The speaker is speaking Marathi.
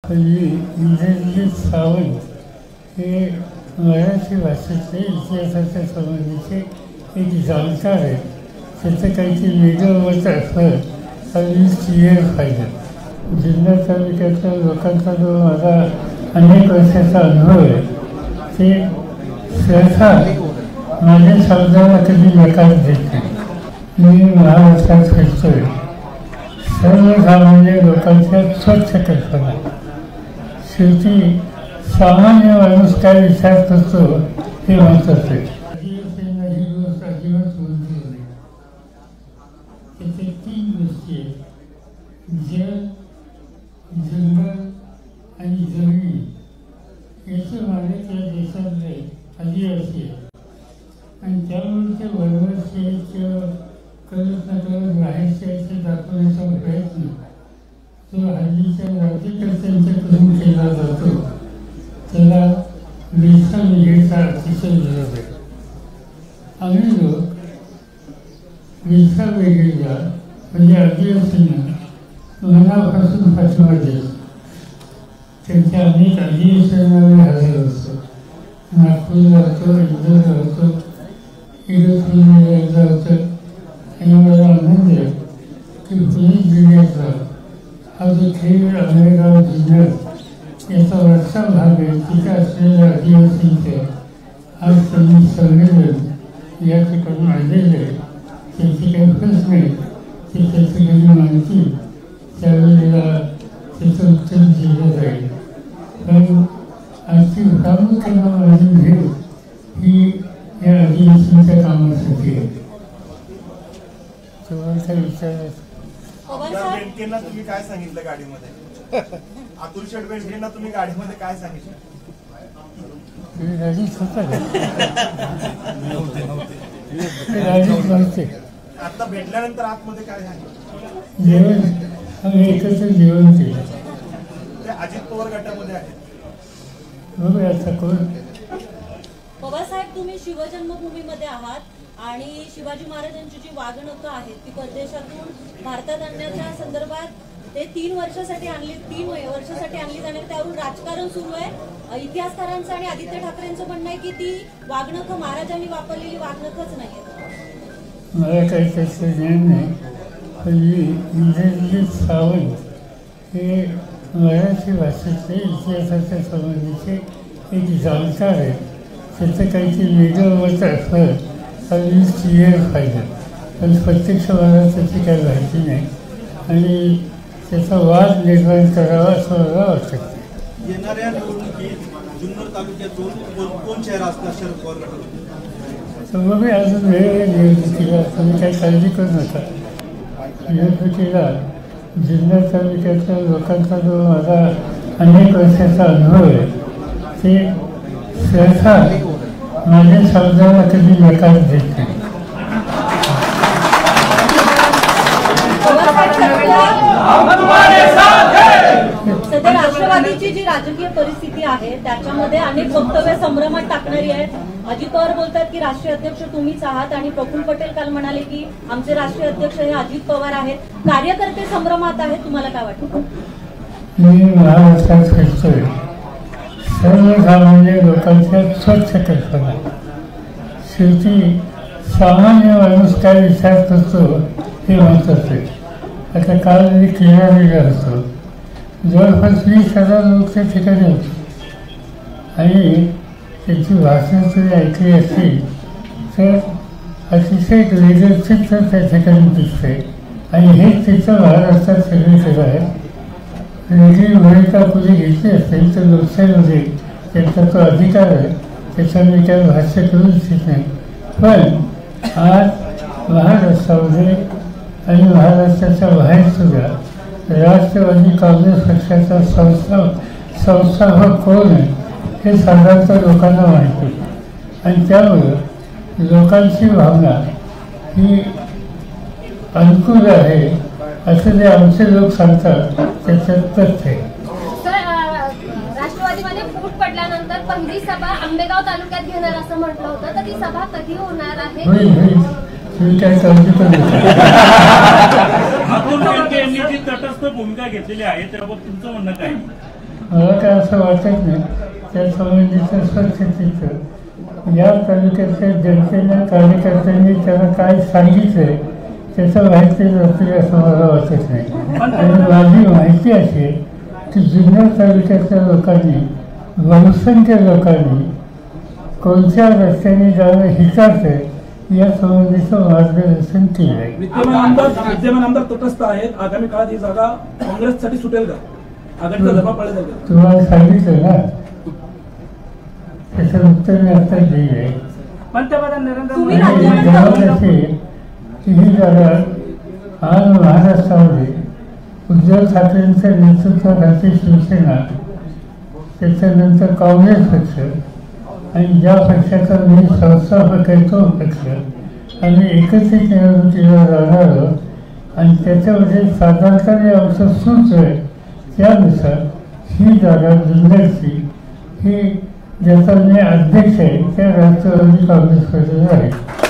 पूर्वी इंद्रजित सावंत हे मराठी भाषेचे इतिहासाच्या संबंधीचे एक जाणकार आहे. त्याचं काहीतरी वेगळं मत असलं तर मी क्लिअर पाहिजे. जिल्हा तालुक्यातल्या लोकांचा जो माझा अनेक वर्षाचा अनुभव आहे ते सहसा माझ्या शब्दाला कधी नकार देत नाही. मी महाराष्ट्रात फिरतोय. सर्वसामान्य लोकांच्या स्वच्छ कल्पना, शेवटी सामान्य माणूस काय विचार करतो हे महत्त्वाचं आहे. ही गोष्ट अजिबात बोलली नाही. त्याचे 3 गोष्टी आहेत: जल, जंगल आणि जमीन. याचे मालक या देशातले आदिवासी आहे आणि त्यामुळे ते वरवरचे किंवा करत नकळत राहायचे असे दाखवण्याचा प्रयत्न जो हल्लीच्या राज्यकर्त्यांच्याकडून केला जातो त्याला देशाविषयीचा अतिशय विरोध आहे. आम्ही लोक देशावेगळ्या म्हणजे आदिवासींना मनापासून पाठिंबा देतो. त्यांच्या अनेक अधिवेशनामध्ये हजर असतो. नागपूरला होतो, इंदोरला होतो, इगतपुरीला होतं. आणि मला आनंद आहे की पुणे जिल्ह्याचा हा जो खेळ आंबेगाव जिल्ह्यात याचा वरचा भाग आहे तिथे असलेल्या आदिवासींचे आज त्यांनी संमेलन या ठिकाणी आलेले आहे. त्याची काही प्रश्न नाही ते त्याची काही माहिती त्यावेळेला त्याचं उत्तर दिलं जाईल. पण आजची प्रामुख्यानं माझी भेट ही या आदिवासींच्या कामासाठी आहे. बेंडकेंना तुम्ही काय सांगितलं गाडीमध्ये? अतुल शेठ बेंडकेंना तुम्ही गाडीमध्ये काय सांगितलं? आता भेटल्यानंतर आतमध्ये काय सांगितलं? जेवण आम्ही एकत्र जेवण केलं. ते अजित पवार गटामध्ये आहेत. बघूया आता कोण. पवारसाहेब, तुम्ही शिवजन्मभूमीमध्ये आहात आणि शिवाजी महाराजांची जी वागणूक आहे ती परदेशातून भारतात आणण्याच्या संदर्भात ते 3 वर्षासाठी आणली जाणार. त्यावरून राजकारण सुरू आहे. इतिहासकारांचं आणि आदित्य ठाकरेंचं म्हणणं आहे की ती वागणूक महाराजांनी वापरलेली वागणूकच नाही. मला काही त्याचं ज्ञान नाही. पण मी इंद्रजित सावंत हे मराठी भाषेचे इतिहासाच्या संबंधीचे एक जाणकार आहे. त्याचं काहीतरी वेगळं मत असलं तर मी क्लिअर पाहिजे. पण प्रत्यक्ष मला त्याची काही माहिती नाही आणि त्याचा वाद निर्माण करावा असं मला वाटतं. येणाऱ्या निवडणुकीत जुन्नर तालुक्यातून कोण चेहरा असणार शरद पवार गटाचा? तर मग मी अजून वेगवेगळ्या निवडणुकीला तुम्ही काही काळजी करू नका. निवडणुकीला जिल्हा तालुक्यातल्या लोकांचा जो माझा अनेक वर्षाचा अनुभव आहे ते सहसा माझ्या शब्दाला कधी नकार देत नाही. सध्या राष्ट्रवादीची जी राजकीय परिस्थिती आहे त्याच्यामध्ये अनेक वक्तव्य संभ्रमात टाकणारी आहेत. अजित पवार बोलतात की राष्ट्रीय अध्यक्ष तुम्हीच आहात आणि प्रफुल्ल पटेल काल म्हणाले की आमचे राष्ट्रीय अध्यक्ष हे अजित पवार आहेत. कार्यकर्ते संभ्रमात आहेत. तुम्हाला काय वाटतं? मी महाराष्ट्रात फिरतोय. सर्वसामान्य लोकांच्या स्वच्छ कल्पना, शेवटी सामान्य माणूस काय विचार करतो हे महत्त्वाचं आहे. आता काल मी किनारीला होतो. जवळपास 20,000 लोक त्या ठिकाणी होते आणि त्यांची भाषणं तुम्ही ऐकली असतील तर अतिशय वेगळं चित्र त्या ठिकाणी दिसतंय आणि हेच तिथं महाराष्ट्रात सगळीकडे आहे. वेगळी भूमिका कुणी घेतली असेल तर लोकशाहीमध्ये त्यांचा तो अधिकार आहे. त्याचा मी काही भाष्य करू इच्छित नाही. पण आज महाराष्ट्रामध्ये आणि महाराष्ट्राच्या बाहेरसुद्धा राष्ट्रवादी काँग्रेस पक्षाचा संस्थापक कोण आहे हे साधारणतः लोकांना माहिती आणि त्यामुळं लोकांची भावना ही अनुकूल आहे असं जे आमचे लोक सांगतात त्याच्यात तथ्य आहे. राष्ट्रवादीमध्ये फूट पडल्यानंतर पहिली सभा आंबेगाव तालुक्यात घेणार असं म्हटलं होतं, तर ती सभा कधी होणार आहे? तुम्ही काय काळजी करू यांनी जी तटस्थ भूमिका घेतलेली आहे त्याबाबत तुमचं म्हणणं काय? मला काय असं वाटत नाही त्या संबंधीचं स्वच्छतेचं या तालुक्यातल्या जनतेला कार्यकर्त्यांनी त्यांना काय सांगितलंय त्याचं माहिती नसते असं मला वाटत नाही. आणि माझी माहिती अशी आहे की जुन्नर तालुक्यातल्या लोकांनी बहुसंख्य लोकांनी कोणत्या रस्त्याने जाणं हिताचं आहे या संबंधीचं मार्गदर्शन केलं आहे. विद्यमान आमदार तटस्थ आहेत. आगामी काळात ही जागा काँग्रेससाठी सुटेल का? आघाडीचा दबाव पडेल का? तुम्हाला सांगितलं ना त्याचं उत्तर मी आता दिलं आहे. पंतप्रधान नरेंद्र तुम्ही मोदी राज्यामध्ये की ही जागा आज महाराष्ट्रामध्ये उद्धव ठाकरेंच्या नेतृत्वाखाली शिवसेना त्याच्यानंतर काँग्रेस पक्ष आणि ज्या पक्षाचा मी संस्थापक आहे तो पक्ष आम्ही एकत्रित निवडणुकीला जाणार आहोत आणि त्याच्यामध्ये साधारणपणे आमचं सूच आहे त्यानुसार ही जागा जुन्नरची ही ज्याचा मी अध्यक्ष आहे त्या राष्ट्रवादी काँग्रेसमध्ये आहे.